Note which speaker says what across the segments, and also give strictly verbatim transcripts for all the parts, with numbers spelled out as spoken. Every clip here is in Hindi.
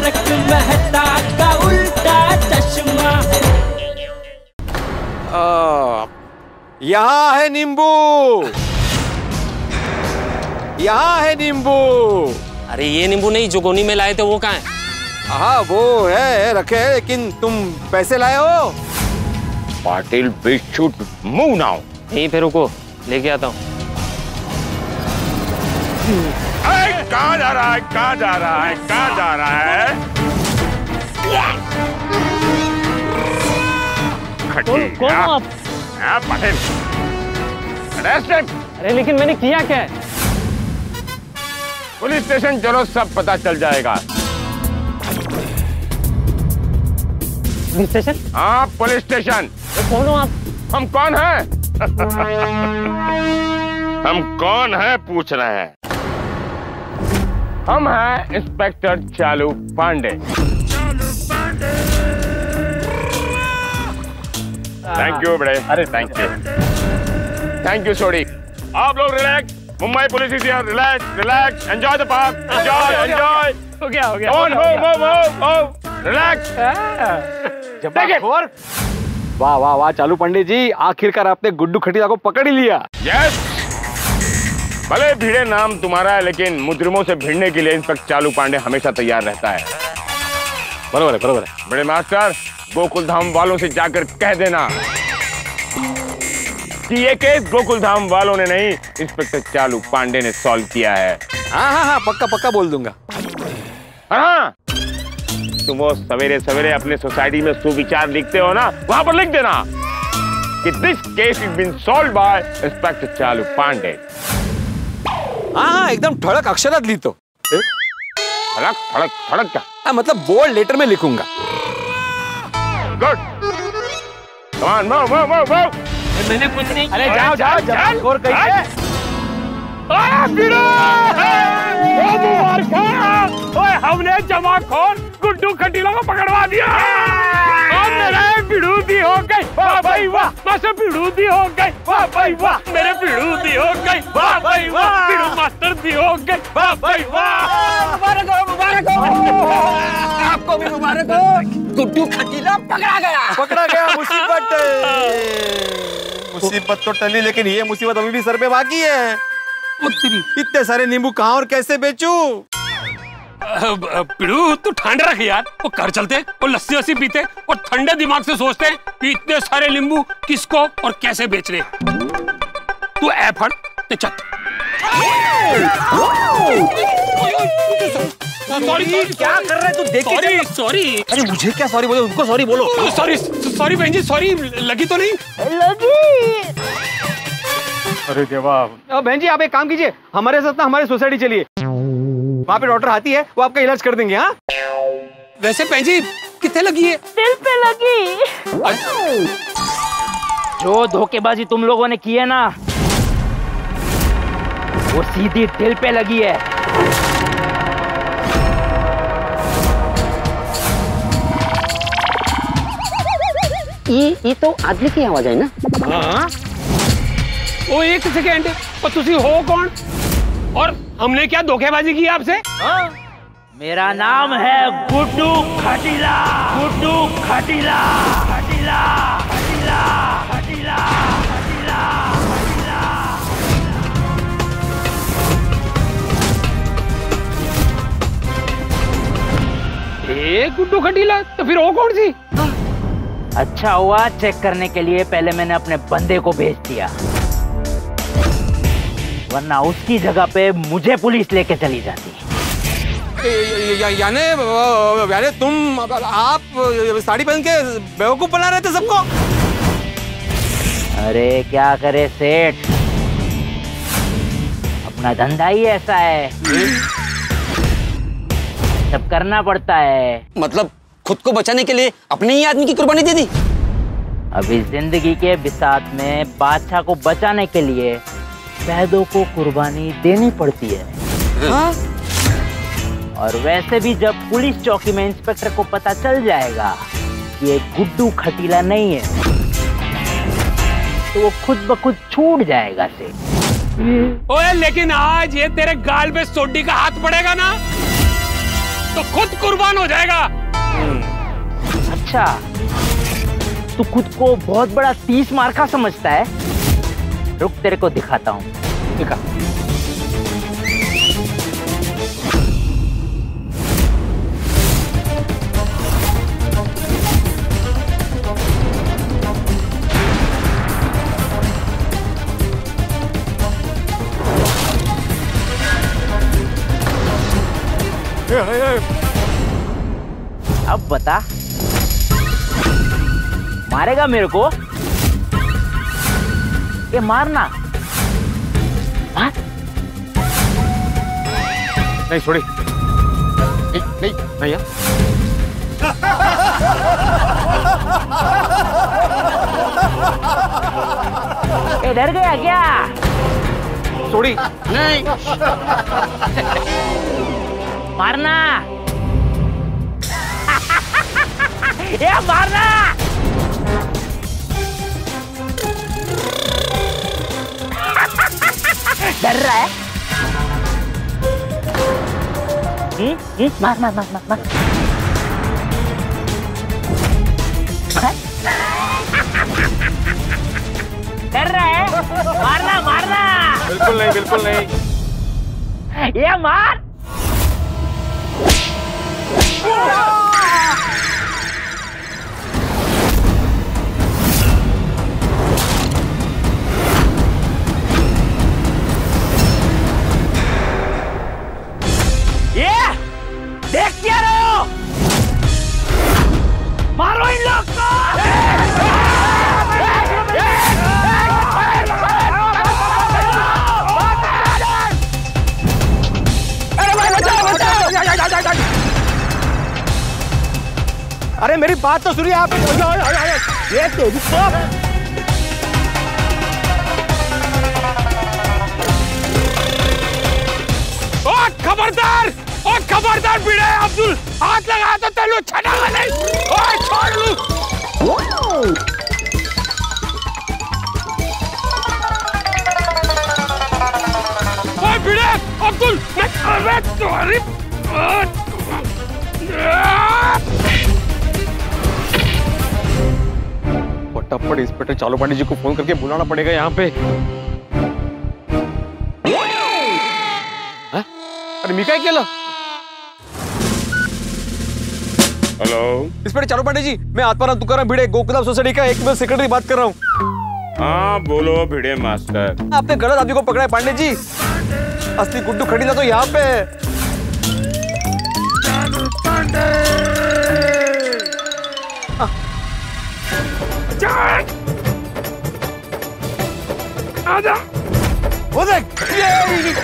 Speaker 1: तारक मेहता का उल्टा चश्मा।
Speaker 2: यहाँ है नींबू, यहाँ है नींबू।
Speaker 3: अरे ये नींबू नहीं, जो गोनी में लाए थे वो कहाँ है?
Speaker 2: हाँ वो है रखे है, लेकिन तुम पैसे लाए हो?
Speaker 4: पाटिल बिच्छू मुंह ना हो।
Speaker 3: यहीं पे रुको, लेके आता हूँ।
Speaker 4: कहाँ जा रहा है, कहाँ जा रहा है, कहाँ जा रहा है?
Speaker 3: कौन कौन हो आप?
Speaker 4: पाटिल,
Speaker 3: अरे लेकिन मैंने किया क्या है?
Speaker 4: पुलिस स्टेशन चलो, सब पता चल जाएगा।
Speaker 3: Police station?
Speaker 4: हाँ पुलिस स्टेशन।
Speaker 3: तो कौन हो आप?
Speaker 4: हम कौन हैं? हम कौन हैं पूछ रहे हैं? हम हैं inspector Chalu Pandey. Thank you बड़े, अरे thank you, thank you Sodhi. आप लोग relax, Mumbai police is here, relax relax, enjoy the park, enjoy enjoy.
Speaker 3: हो गया हो गया।
Speaker 4: On move move move move, relax.
Speaker 2: Jabbar. वाह वाह वाह चालू पंडित जी, आखिरकार आपने गुड्डू खटीला को पकड़ ही लिया।
Speaker 4: यस, भले भिड़े नाम तुम्हारा है, लेकिन मुजरिमों से भिड़ने के लिए इंस्पेक्टर चालू पांडे हमेशा तैयार रहता है।
Speaker 2: बरोबर है बरोबर है।
Speaker 4: बड़े मास्टर, गोकुल धाम वालों से जाकर कह देना कि ये केस गोकुल धाम वालों ने नहीं, इंस्पेक्टर चालू पांडे ने सॉल्व किया है।
Speaker 2: हाँ हाँ हाँ पक्का पक्का बोल दूंगा।
Speaker 4: हाँ, तुम वो सवेरे सवेरे अपने सोसाइटी में सुविचार लिखते हो ना, वहां पर लिख देना कि this case is been solved by inspector Chalu Pandey.
Speaker 2: हाँ हाँ एकदम ठड़क अक्षरात ली तो।
Speaker 4: ठड़क ठड़क ठड़क क्या?
Speaker 2: हाँ मतलब बोल्ड लेटर में लिखूंगा।
Speaker 4: Good, come on, move move move move.
Speaker 3: मैंने कुछ नहीं।
Speaker 2: अरे जाओ जाओ जाओ और कहिए।
Speaker 4: ओए हमने जमाखोर गुड्डू खटीला को पकड़वा दिया। मेरे बिड़ूदी हो गई, वाह भाई वाह, बस बिड़ूदी हो गई, वाह भाई वाह, मेरे बिड़ूदी हो गई, वाह भाई वाह, बिड़ू मास्टर दी हो गई, वाह भाई वाह।
Speaker 1: मुबारक हो मुबारक हो, आपको भी मुबारक हो। गुड्डू खटीला पकड़ा गया।
Speaker 2: पकड़ा गया। मुसीबत मुसीबत तो टली, लेकिन ये मुसीबत अभी भी सर पे बाकी है। इतने सारे नींबू कहाँ और कैसे बेचूं?
Speaker 3: पिड़ू तू ठंड रख यार, वो घर चलते वो लस्सी वस्सी पीते और ठंडे दिमाग से सोचते कि इतने सारे नींबू किसको और कैसे बेच रहे। तू ऐ फड़ ते चल। सॉरी
Speaker 2: क्या कर रहे तू? देख
Speaker 3: सॉरी सॉरी।
Speaker 2: अरे मुझे क्या सॉरी बोलो, उनको सॉरी बोलो।
Speaker 3: सॉरी सॉरी बहन जी, सॉरी। लगी तो नहीं?
Speaker 1: लगी।
Speaker 2: अरे देवा। बहन जी आप एक काम कीजिए, हमारे साथ ना हमारे सोसाइटी चलिए, वहाँ पे डॉक्टर आती है, वो आपका इलाज कर देंगे। हाँ
Speaker 3: वैसे बहन जी कितने लगी है?
Speaker 1: दिल पे लगी।
Speaker 5: जो धोखेबाजी तुम लोगों ने की है ना, वो सीधी दिल पे लगी है।
Speaker 6: ये ये तो आदमी की आवाज है ना?
Speaker 3: हाँ वो एक सेकेंड, और तुसी हो कौन और हमने क्या धोखेबाजी की आपसे?
Speaker 5: हाँ? मेरा नाम है गुड्डू खटीला। गुड्डू खटीला खटीला खटीला खटीला खटीला खटीला।
Speaker 3: ए गुड्डू खटीला, तो फिर वो कौन सी?
Speaker 5: अच्छा हुआ चेक करने के लिए पहले मैंने अपने बंदे को भेज दिया, वरना उसकी जगह पे मुझे पुलिस लेके चली जाती।
Speaker 2: यानी यानी तुम आप साड़ी पहन के बेवकूफ बना रहे थे सबको?
Speaker 5: अरे क्या करे सेठ, अपना धंधा ही ऐसा है, सब करना पड़ता है।
Speaker 6: मतलब खुद को बचाने के लिए अपने ही आदमी की कुर्बानी दे दी?
Speaker 5: अभी जिंदगी के बिसात में बादशाह को बचाने के लिए कैदों को कुर्बानी देनी पड़ती है।
Speaker 6: हाँ?
Speaker 5: और वैसे भी जब पुलिस चौकी में इंस्पेक्टर को पता चल जाएगा कि ये गुड्डू खटीला नहीं है, तो वो खुद ब खुद छूट जाएगा से।
Speaker 3: ओए लेकिन आज ये तेरे गाल पे सोडी का हाथ पड़ेगा ना, तो खुद कुर्बान हो जाएगा।
Speaker 5: अच्छा, तू खुद को बहुत बड़ा तीस मार्का समझता है? रुक तेरे को दिखाता हूँ।
Speaker 2: दिखा।
Speaker 5: अब बता, मारेगा मेरे को? ये मारना मार।
Speaker 2: नहीं छोड़ी, नहीं नहीं नहीं यार।
Speaker 5: ये डर गया क्या?
Speaker 2: छोड़ी
Speaker 1: नहीं।
Speaker 5: मारना। ये मारना। डर रहा है? हम्म, हम्म, मार मार मार मार मार। डर रहा है? मारना मारना।
Speaker 2: बिल्कुल नहीं, बिल्कुल नहीं।
Speaker 5: ये मार। ये देख क्या रहे हो? मारो इन लोग को।
Speaker 2: अरे मेरी बात तो सुनिए आप। ये तेरी
Speaker 3: ओ खबरदार, ओ खबरदार भिड़े अब्दुल, हाथ लगा तो तेलू छना नहीं। ओ छोड़ लू। ओ भिड़े अब्दुल, मैं अरे तुम्हारी
Speaker 2: फटाफट इंस्पेक्टर चालू पांडे जी को फोन करके बुलाना पड़ेगा यहाँ पे। हाँ? अरे मी काय केलं?
Speaker 3: हेलो
Speaker 2: इंस्पेक्टर चालू पांडे जी, मैं आत्माराम तुकाराम भिड़े गोकुलम सोसाइटी का एक मिनट सेक्रेटरी बात कर रहा हूँ।
Speaker 3: हाँ बोलो भिड़े मास्टर।
Speaker 2: आपने गलत आदमी को पकड़ा है पांडे जी। असली गुड्डू खटीला तो यहाँ पे है।
Speaker 3: आजा।
Speaker 2: वो देख, ये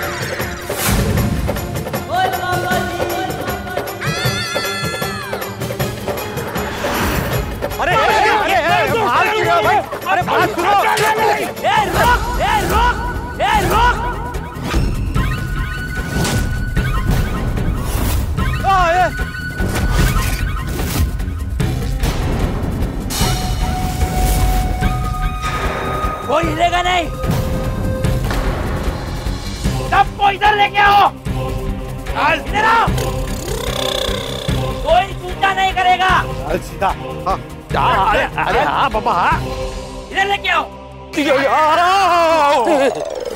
Speaker 2: अरे अरे अरे बात सुनो भाई, अरे बात सुनो।
Speaker 5: ए रुक, ए रुक, ए रुक।
Speaker 2: आ, ये।
Speaker 5: कोई हिलेगा नहीं। सबको इधर लेके आओ। इधर आओ। कोई सूचना नहीं करेगा।
Speaker 2: सीधा हाँ, अरे अरे हाँ बाबा हाँ,
Speaker 5: इधर लेके आओ।
Speaker 2: आ रहा हूँ।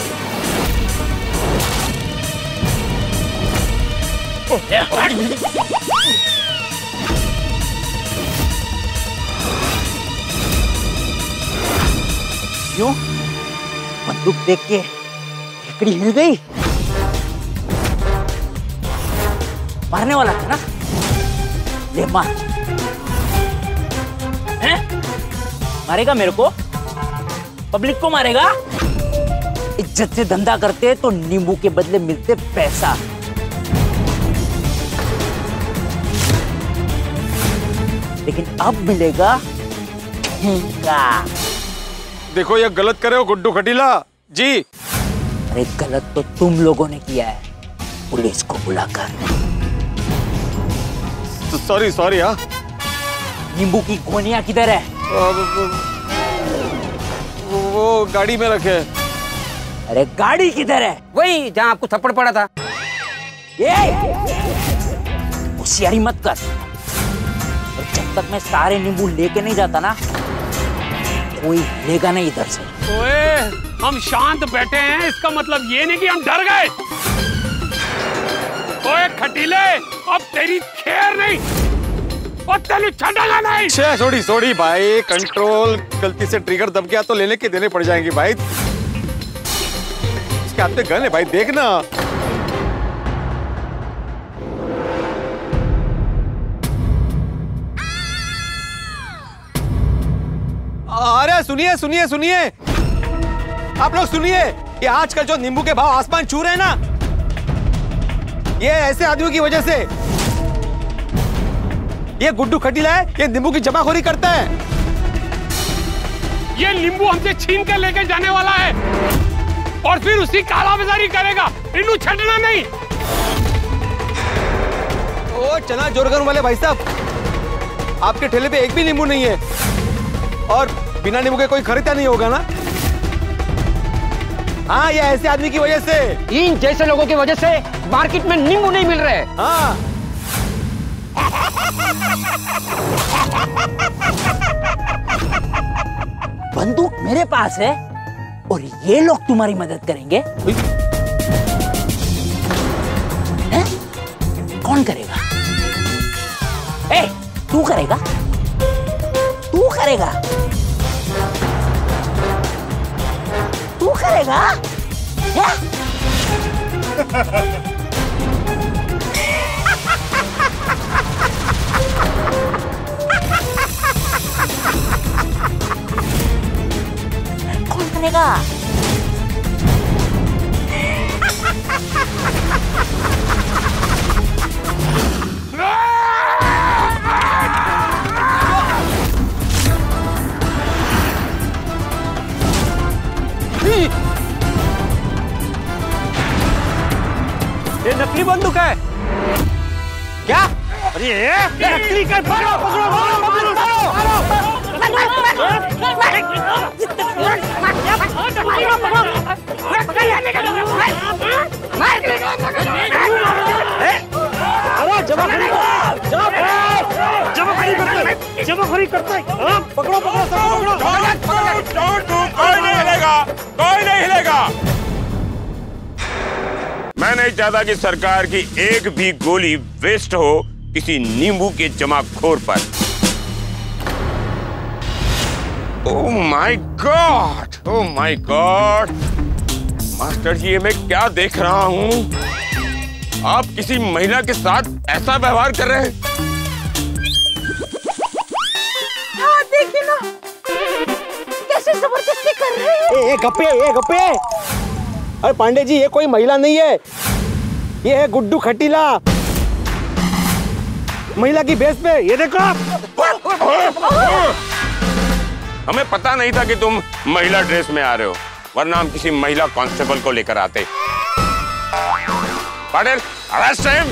Speaker 5: क्यों? बंदूक देख के हिकड़ी हिल गई। मारने वाला था ना? ले मार। हैं? मारेगा मेरे को? पब्लिक को मारेगा? इज्जत से धंधा करते तो नींबू के बदले मिलते पैसा। लेकिन अब मिलेगा ठेंगा।
Speaker 2: देखो ये गलत करे हो गुड्डू खटीला जी।
Speaker 5: अरे गलत तो तुम लोगों ने किया है, पुलिस को बुलाकर।
Speaker 2: सॉरी सॉरी हाँ।
Speaker 5: नींबू की गोनियां किधर है?
Speaker 2: वो, वो गाड़ी में रखे।
Speaker 5: अरे गाड़ी किधर है?
Speaker 1: वही जहाँ आपको थप्पड़ पड़ा था।
Speaker 5: ये वो होशियारी मत कर। और जब तक मैं सारे नींबू लेके नहीं जाता ना, कोई हिलेगा नहीं इधर से।
Speaker 3: ओए, हम शांत बैठे हैं इसका मतलब ये नहीं कि हम डर गए। ओए खटीले, अब तेरी खैर नहीं और तेनू छड़ेगा नहीं।
Speaker 2: सॉरी सॉरी भाई, कंट्रोल, गलती से ट्रिगर दब गया तो लेने के देने पड़ जाएंगे भाई। इसके हाथ में गन है भाई, देखना। अरे सुनिए सुनिए सुनिए, आप लोग सुनिए, ये आजकल जो नींबू के भाव आसमान छू रहे हैं ना, ये ऐसे आदमियों की वजह से। ये गुड्डू खटीला है, ये नींबू की जमाखोरी करता है।
Speaker 3: ये नींबू हमसे छीन कर लेके जाने वाला है और फिर उसी कालाबाजारी करेगा। इन्हें छड़ना नहीं।
Speaker 2: ओ चना जोरगन वाले भाई साहब, आपके ठेले पे एक भी नींबू नहीं है और बिना नींबू के कोई खरीदा नहीं होगा ना। हाँ, ये ऐसे आदमी की वजह से,
Speaker 1: इन जैसे लोगों की वजह से मार्केट में नींबू नहीं मिल रहे।
Speaker 2: हाँ।
Speaker 5: बंदूक मेरे पास है और ये लोग तुम्हारी मदद करेंगे। हैं? कौन करेगा? ए, तू करेगा? तू करेगा? तू करेगा? क्या? कौन करेगा?
Speaker 2: ये नकली बंदूक है क्या?
Speaker 4: अरे ये नकली का पकड़ो पकड़ो पकड़ो जमाखोरी करते हैं। पकड़ो पकड़ो पकड़ो।
Speaker 7: कोई नहीं हिलेगा, कोई नहीं हिलेगा। मैं नहीं चाहता कि सरकार की एक भी गोली वेस्ट हो किसी नींबू के जमाखोर पर। Oh my god, oh my god, master ji, ये मैं क्या देख रहा हूं? आप किसी महिला के साथ ऐसा व्यवहार कर रहे हैं?
Speaker 5: हाँ, देखिए ना, कैसे जबरदस्ती कर रहे हैं।
Speaker 2: ए, ए, गप्पे, ए, गप्पे। अरे पांडे जी, ये कोई महिला नहीं है, ये है गुड्डू खटीला, महिला की बेस पे। ये देखो।
Speaker 7: हमें पता नहीं था कि तुम महिला ड्रेस में आ रहे हो, वरना हम किसी महिला कांस्टेबल को लेकर आते। Patil, arrest him.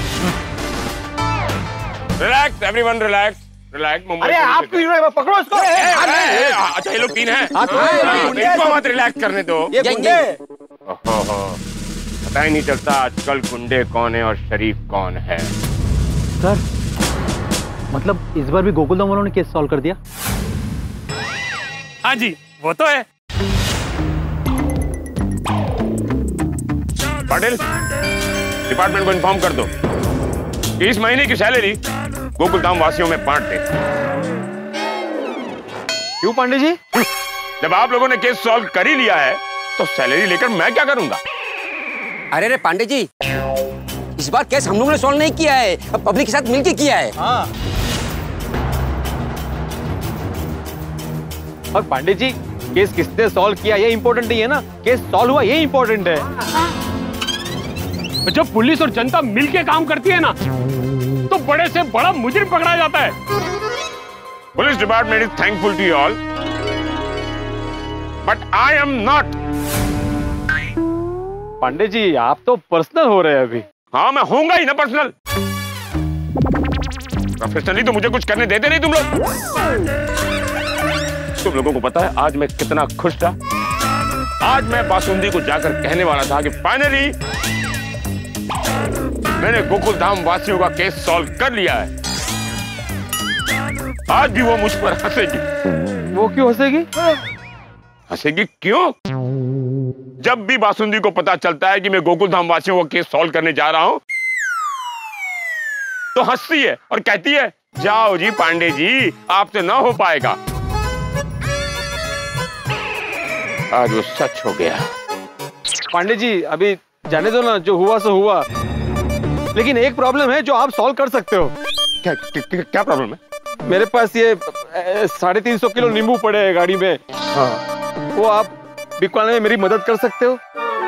Speaker 7: Relax everyone, relax relax.
Speaker 2: अरे आप क्यों पकड़ो इसको।
Speaker 7: अच्छा, ये लोग तीन हैं, इनको मत रिलैक्स करने दो।
Speaker 2: ये गुंडे।
Speaker 7: ओहो, पता ही नहीं चलता आजकल गुंडे कौन है और शरीफ कौन है।
Speaker 8: सर, मतलब इस बार भी गोकुलधाम वालों ने केस सॉल्व कर दिया?
Speaker 3: हाँ जी, वो तो है।
Speaker 7: पाटिल, डिपार्टमेंट को इन्फॉर्म कर दो कि इस महीने की सैलरी गोकुलधाम वासियों में बांट दे।
Speaker 2: क्यों पांडे जी?
Speaker 7: जब आप लोगों ने केस सॉल्व कर ही लिया है तो सैलरी लेकर मैं क्या करूंगा?
Speaker 1: अरे रे पांडे जी, इस बार केस हम लोगों ने सॉल्व नहीं किया है, पब्लिक के साथ मिलकर किया है।
Speaker 2: हाँ। और पांडे जी, केस किसने सॉल्व किया ये इंपॉर्टेंट नहीं है ना, केस सॉल्व हुआ ये इंपॉर्टेंट है।
Speaker 3: जब पुलिस और जनता मिलके काम करती है ना, तो बड़े से बड़ा मुजरिम पकड़ा जाता है।
Speaker 7: Police department is thankful to you all, but I am not.
Speaker 2: Pandey ji, आप तो पर्सनल हो रहे हैं अभी।
Speaker 7: हाँ, मैं होऊंगा ही ना पर्सनल। प्रोफेशनली तो मुझे कुछ करने देते नहीं तुम लोग। तुम लोगों को पता है आज मैं कितना खुश था? आज मैं बासुंदी को जाकर कहने वाला था कि फाइनली मैंने गोकुल धाम वासियों का केस सॉल्व कर लिया है। आज भी वो मुझ पर हंसेगी।
Speaker 2: वो क्यों हंसेगी?
Speaker 7: हंसेगी क्यों? जब भी बासुंदी को पता चलता है कि मैं गोकुल धाम वासियों का केस सॉल्व करने जा रहा हूं, तो हंसती है और कहती है, जाओ जी पांडे जी, आपसे ना हो पाएगा। आज वो सच हो गया।
Speaker 2: पांडे जी अभी जाने दो ना, जो हुआ सो हुआ। लेकिन एक प्रॉब्लम है जो आप सॉल्व कर सकते हो।
Speaker 7: क्या क्या, क्या प्रॉब्लम है?
Speaker 2: मेरे पास ये साढ़े तीन सौ किलो नींबू पड़े हैं गाड़ी में। हाँ। वो आप बिकवाने में मेरी मदद कर सकते हो?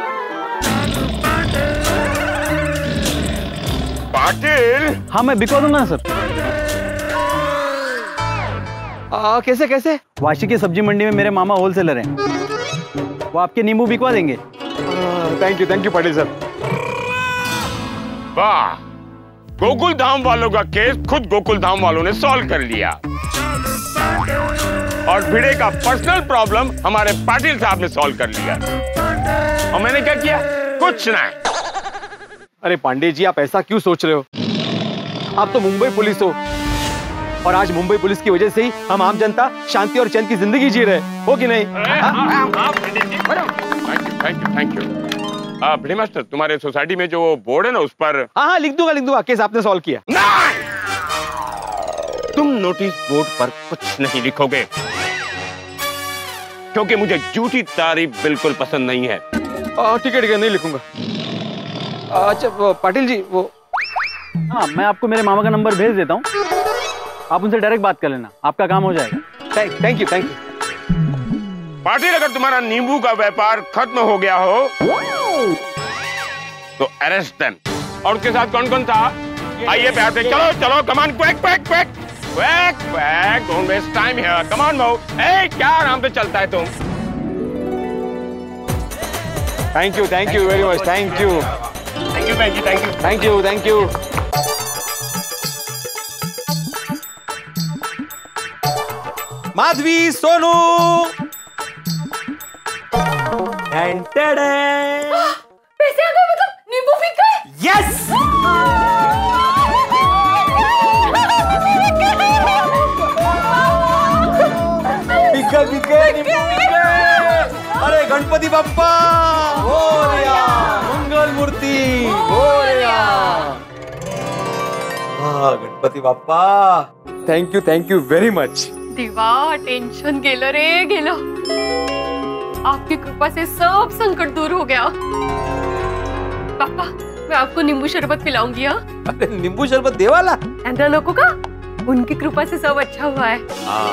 Speaker 7: पाटिल।
Speaker 8: हाँ मैं बिकवा दूंगा ना सर।
Speaker 2: आ, कैसे कैसे?
Speaker 8: वाशी की सब्जी मंडी में मेरे मामा होलसेलर हैं, वो आपके नींबू बिकवा देंगे।
Speaker 2: Thank you thank you Patil sir.
Speaker 7: वाह, गोकुल धाम वालों का केस खुद गोकुल धाम वालों ने सॉल्व कर लिया और भिड़े का पर्सनल प्रॉब्लम हमारे पाटिल साहब ने सॉल्व कर लिया। और मैंने क्या किया? कुछ नहीं।
Speaker 2: अरे पांडे जी आप ऐसा क्यों सोच रहे हो? आप तो मुंबई पुलिस हो और आज मुंबई पुलिस की वजह से ही हम आम जनता शांति और चैन की जिंदगी जी रहे हो कि नहीं?
Speaker 7: Thank you thank you thank you. Bhide master, तुम्हारे सोसाइटी में जो बोर्ड है ना, उस पर
Speaker 2: हाँ हाँ लिख दूंगा लिख दूंगा, केस आपने सॉल्व किया।
Speaker 7: नहीं, तुम नोटिस बोर्ड पर कुछ नहीं लिखोगे क्योंकि मुझे झूठी तारीफ बिल्कुल पसंद नहीं है।
Speaker 2: ठीक है ठीक है, नहीं लिखूंगा। अच्छा पाटिल जी वो,
Speaker 8: हाँ मैं आपको मेरे मामा का नंबर भेज देता हूँ, आप उनसे डायरेक्ट बात कर लेना, आपका काम हो जाएगा।
Speaker 2: Thank you thank you.
Speaker 7: Patil, अगर तुम्हारा नींबू का व्यापार खत्म हो गया हो तो अरेस्ट देम। और उसके साथ कौन कौन था? आइए प्यार से, चलो चलो, come on, quick quick quick quick quick, don't waste time here, come on move. ए क्या आराम से चलता है तुम?
Speaker 2: Thank you thank you very much, thank you
Speaker 7: thank you thank you thank you
Speaker 2: thank you thank you. Madhavi, Sonu,
Speaker 9: पैसे आ गए, मतलब नींबू बिक गए।
Speaker 2: यस। बिक गए बिक गए नींबू बिक गए। अरे गणपति बप्पा मोरया, मंगल मूर्ति मोरया। हाँ Ganpati Bappa, thank you thank you very much.
Speaker 9: देवा, टेंशन गेलं रे गेलं। आपकी कृपा से सब संकट दूर हो गया। पापा, मैं आपको नींबू शरबत पिलाऊंगी। हाँ,
Speaker 2: अरे नींबू शरबत देवाला
Speaker 9: ऐसा नको का, उनकी कृपा से सब अच्छा हुआ है।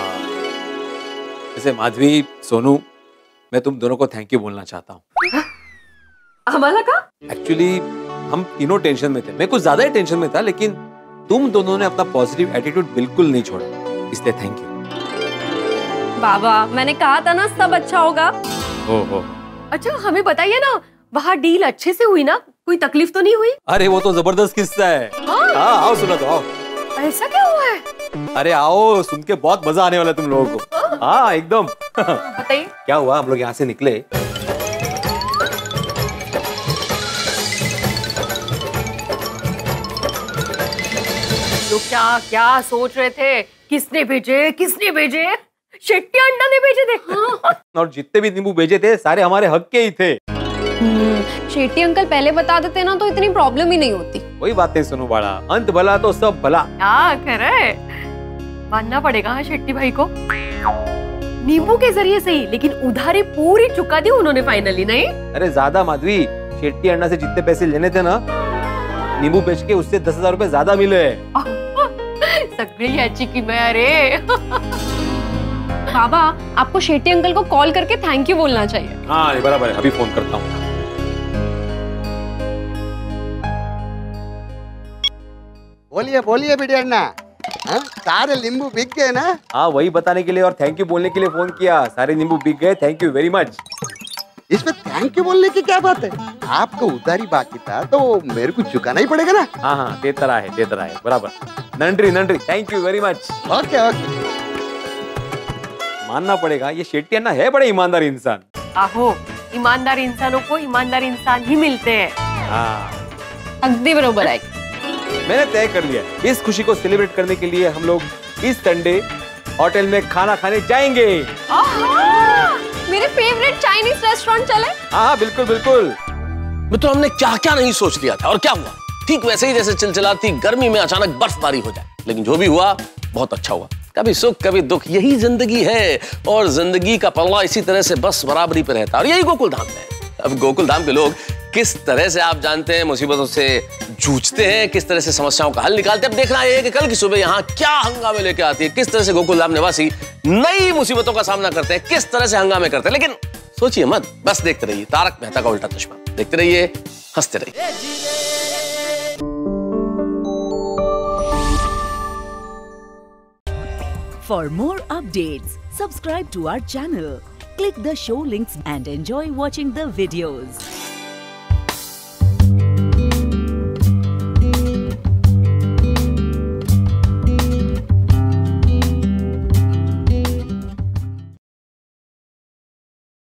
Speaker 2: वैसे माधवी, सोनू, मैं तुम दोनों को थैंक यू बोलना चाहता हूँ।
Speaker 9: हमारा का?
Speaker 2: एक्चुअली हम तीनों टेंशन में थे, मैं कुछ ज्यादा ही टेंशन में था, लेकिन तुम दोनों ने अपना पॉजिटिव एटीट्यूड बिल्कुल नहीं छोड़ा, इसलिए थैंक यू।
Speaker 9: बाबा, मैंने कहा था ना सब अच्छा होगा।
Speaker 2: हो हो।
Speaker 9: अच्छा हमें बताइए ना, वहाँ डील अच्छे से हुई ना? कोई तकलीफ तो नहीं हुई?
Speaker 2: अरे वो तो जबरदस्त किस्सा है।
Speaker 9: हाँ?
Speaker 2: हाँ, आओ सुना तो आओ।
Speaker 9: ऐसा क्या हुआ है?
Speaker 2: अरे आओ, सुन के बहुत मजा आने वाला है तुम लोगों को। हाँ एकदम।
Speaker 9: बताइए
Speaker 2: क्या हुआ, हम लोग यहाँ से निकले,
Speaker 9: तो क्या क्या सोच रहे थे? किसने भेजे किसने भेजे? शेट्टी अंडा ने भेजे थे। हाँ।
Speaker 2: और जितने भी नींबू भेजे थे सारे हमारे हक के ही थे।
Speaker 10: शेट्टी अंकल पहले बता देते ना तो इतनी प्रॉब्लम ही नहीं होती।
Speaker 2: वही बातें सुनो बड़ा, अंत भला तो सब भला।
Speaker 9: हाँ खरे, मानना पड़ेगा हाँ शेट्टी भाई को। नींबू के जरिए सही, लेकिन उधारी पूरी चुका दी उन्होंने फाइनली, नहीं?
Speaker 2: अरे ज्यादा माधवी, शेट्टी अंडा से जितने पैसे लेने थे ना, नींबू बेच के उससे दस हजार रूपए ज्यादा मिले।
Speaker 9: सगळी याची किमया रे।
Speaker 10: बाबा, आपको शेट्टी अंकल को कॉल करके थैंक यू बोलना चाहिए।
Speaker 2: हाँ बराबर है, अभी फोन करता हूँ।
Speaker 11: बोलिए बोलिए बिटिया अन्ना, हाँ? सारे नींबू बिक गए ना?
Speaker 2: हाँ वही बताने के लिए और थैंक यू बोलने के लिए फोन किया। सारे नींबू बिक गए, थैंक यू वेरी मच।
Speaker 11: इसमें थैंक यू बोलने की क्या बात है? आपको उधारी बाकी था तो मेरे को चुकाना ही पड़ेगा ना।
Speaker 2: हाँ हाँ दे तरह है दे तरह है बराबर। नंट्री नंट्री, thank you very much.
Speaker 11: Okay okay.
Speaker 2: मानना पड़ेगा, ये शेट्टी अन्ना है बड़े ईमानदार इंसान।
Speaker 9: आहो, ईमानदार इंसानों को ईमानदार इंसान ही मिलते हैं।
Speaker 2: हाँ
Speaker 10: अगदी बरोबर आहे.
Speaker 2: मैंने तय कर लिया, इस खुशी को सेलिब्रेट करने के लिए हम लोग इस संडे होटल में खाना खाने जाएंगे.
Speaker 10: मेरे फेवरेट चाइनीज रेस्टोरेंट चले?
Speaker 2: हाँ बिल्कुल बिल्कुल.
Speaker 12: मित्रों, हमने क्या क्या नहीं सोच लिया था और क्या हुआ. ठीक वैसे ही जैसे चिलचिलाती गर्मी में अचानक बर्फबारी हो जाए. लेकिन जो भी हुआ बहुत अच्छा हुआ. कभी सुख कभी दुख, यही जिंदगी है. और जिंदगी का पल्ला इसी तरह से बस बराबरी पे रहता है. और यही गोकुल धाम है. अब गोकुल धाम के लोग किस तरह से आप जानते हैं मुसीबतों से जूझते हैं, किस तरह से समस्याओं का हल निकालते हैं. अब देखना है कि कल की सुबह यहाँ क्या हंगामे लेके आती है, किस तरह से गोकुल धाम निवासी नई मुसीबतों का सामना करते हैं, किस तरह से हंगामे करते हैं. लेकिन सोचिए मत, बस देखते रहिए तारक मेहता का उल्टा चश्मा. देखते रहिए, हंसते रहिए.
Speaker 13: For more updates, subscribe to our channel, click the show links and enjoy watching the videos.